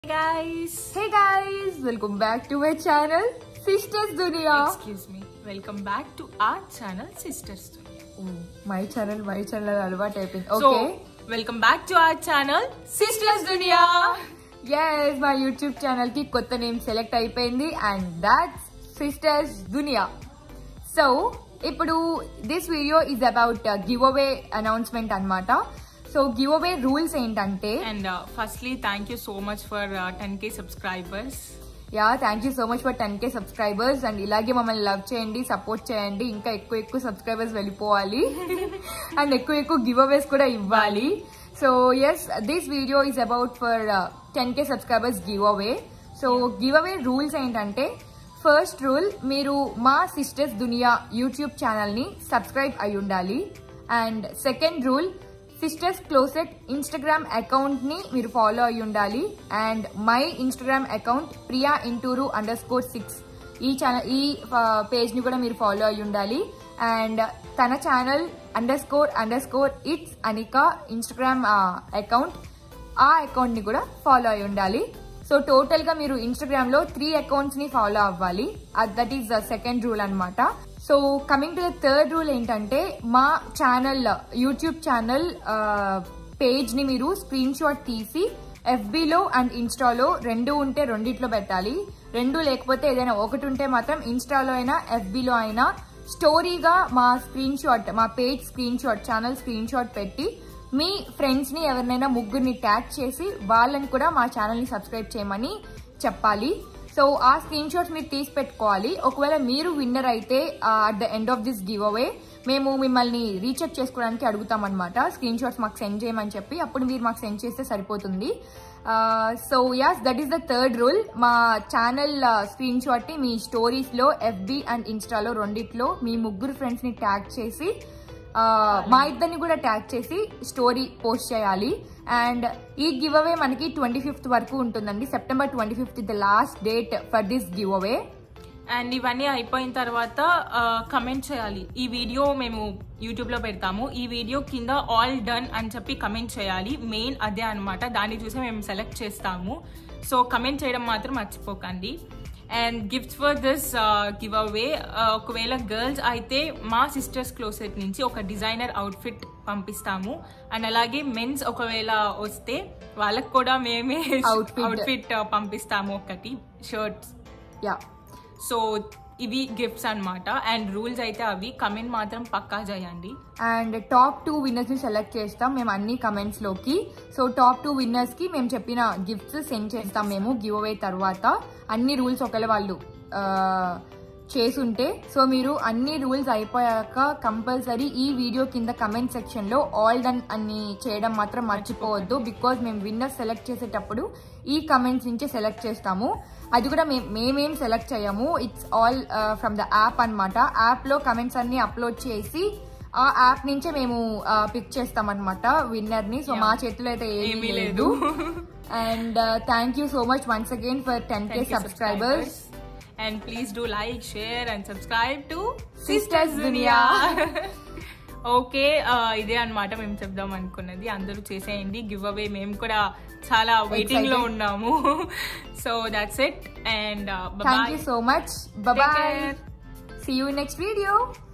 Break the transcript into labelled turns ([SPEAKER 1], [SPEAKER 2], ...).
[SPEAKER 1] Hey guys, welcome back to my channel Sisters Dunia.
[SPEAKER 2] Excuse me, welcome back to our channel Sisters Dunia.
[SPEAKER 1] Oh, my channel alwa typing. Okay.
[SPEAKER 2] So, welcome back to our channel Sisters Dunia.
[SPEAKER 1] Yes, my YouTube channel ki kotta name select అయిపోయింది and that's Sisters Dunia. So, ఇప్పుడు this video is about giveaway announcement అన్నమాట. So giveaway rules ఏంటంటే
[SPEAKER 2] and firstly thank you so much for 10k subscribers.
[SPEAKER 1] Thank you so much for 10k subscribers and ఇలాగే మమ్మల్ని love చేయండి, support చేయండి, ఇంకా ఎక్కువ subscribers వెళ్ళిపోవాలి అండ్ ఎక్కువ గివ్ అవేస్ కూడా ఇవ్వాలి. So yes, this video is about for 10k subscribers giveaway. So giveaway rules ఏంటంటే, ఫస్ట్ రూల్, మీరు మా సిస్టర్స్ దునియా యూట్యూబ్ ఛానల్ ని సబ్స్క్రైబ్ అయి ఉండాలి. And second rule, sisters closet Instagram account ని మీరు ఫాలో అయి ఉండాలి. And my Instagram account priya_6 ఈ పేజ్ ని కూడా మీరు ఫాలో అయి ఉండాలి. అండ్ తన channel _ it's Anika Instagram account, ఆ అకౌంట్ ని కూడా ఫాలో అయి ఉండాలి. సో టోటల్ గా మీరు ఇన్స్టాగ్రామ్ లో 3 అకౌంట్స్ ని ఫాలో అవ్వాలి. That is the second rule అనమాట. So coming to the third rule ఏంటంటే, మా ఛానల్ యూట్యూబ్ ఛానల్ పేజ్ ని మీరు స్క్రీన్ షాట్ తీసి FBలో అండ్ ఇన్స్టాలో రెండు ఉంటే రెండిట్లో పెట్టాలి. రెండు లేకపోతే ఏదైనా ఒకటి ఉంటే మాత్రం ఇన్స్టాలో అయినా FBలో అయినా స్టోరీగా మా page screenshot, channel screenshot పెట్టి మీ ఫ్రెండ్స్ ని ఎవరినైనా ముగ్గురిని ట్యాగ్ చేసి వాళ్ళని కూడా మా ఛానల్ ని సబ్స్క్రైబ్ చేయమని చెప్పాలి. సో ఆ స్క్రీన్ షాట్స్ మీరు తీసి పెట్టుకోవాలి. ఒకవేళ మీరు విన్నర్ అయితే at the end of this giveaway మేము మిమ్మల్ని రీచెక్ చేసుకోవడానికి అడుగుతాం అనమాట. స్క్రీన్ షాట్స్ మాకు సెండ్ చేయమని చెప్పి అప్పుడు మీరు మాకు సెండ్ చేస్తే సరిపోతుంది. So yes, that is the third rule. మా ఛానల్ స్క్రీన్ షాట్ ని మీ స్టోరీస్ లో FB అండ్ ఇన్స్టాలో రెండిట్లో మీ ముగ్గురు ఫ్రెండ్స్ ని ట్యాగ్ చేసి మా ఇద్దరిని కూడా ట్యాగ్ చేసి స్టోరీ పోస్ట్ చేయాలి. అండ్ ఈ గివ్ అవే మనకి 25th వరకు ఉంటుందండి. September 25th the last date for this giveaway.
[SPEAKER 2] And ఇవన్నీ అయిపోయిన తర్వాత కమెంట్ చేయాలి. ఈ వీడియో మేము యూట్యూబ్ లో పెడతాము, ఈ వీడియో కింద ఆల్ డన్ అని చెప్పి కమెంట్ చేయాలి. మెయిన్ అదే అనమాట, దాన్ని చూసి మేము సెలెక్ట్ చేస్తాము. సో కమెంట్ చేయడం మాత్రం మర్చిపోకండి. And gifts for this giveaway, ఒకవేళ గర్ల్స్ అయితే మా సిస్టర్స్ క్లోసెట్ నుంచి ఒక డిజైనర్ అవుట్ఫిట్ పంపిస్తాము. అండ్ అలాగే మెన్స్ ఒకవేళ వస్తే వాళ్ళకు కూడా మేమే అవుట్ఫిట్ పంపిస్తాము, ఒకటి షర్ట్స్. సో ఇవి గిఫ్ట్స్ అనమాట. అండ్ రూల్స్ అయితే అవి, కమెంట్ మాత్రం పక్కా చేయండి.
[SPEAKER 1] అండ్ టాప్ 2 విన్నర్స్ ని సెలెక్ట్ చేస్తాం మేము అన్ని కమెంట్స్ లోకి. సో టాప్ 2 విన్నర్స్ కి మేము చెప్పిన గిఫ్ట్స్ సెండ్ చేస్తాం మేము గివ్ అవే తర్వాత. అన్ని రూల్స్ ఒకవేళ వాళ్ళు చేసుంటే, సో మీరు అన్ని రూల్స్ అయిపోయాక కంపల్సరీ ఈ వీడియో కింద కమెంట్ సెక్షన్ లో ఆల్ డన్ అని చేయడం మాత్రం మర్చిపోవద్దు. బికాజ్ మేము విన్నర్ సెలెక్ట్ చేసేటప్పుడు ఈ కమెంట్స్ నుంచే సెలెక్ట్ చేస్తాము. అది కూడా మేమేం సెలెక్ట్ చేయము, it's all from the app అనమాట. యాప్ లో కమెంట్స్ అన్ని అప్లోడ్ చేసి ఆ యాప్ నుంచే మేము పిక్ చేస్తాం అనమాట విన్నర్ ని. సో మా చేతిలో అయితే ఏమీ లేదు. And thank you so much once again for 10k subscribers.
[SPEAKER 2] And please do like, share and subscribe to
[SPEAKER 1] Sisters Dunia.
[SPEAKER 2] Okay, ఇదే అనమాట మేము చెప్దాం అనుకున్నది. అందరూ చేసేయండి గివ్ అవే, మేము కూడా చాలా వెయిటింగ్ లో ఉన్నాము. So that's it and
[SPEAKER 1] thank you so much. Bye bye. See you in next video.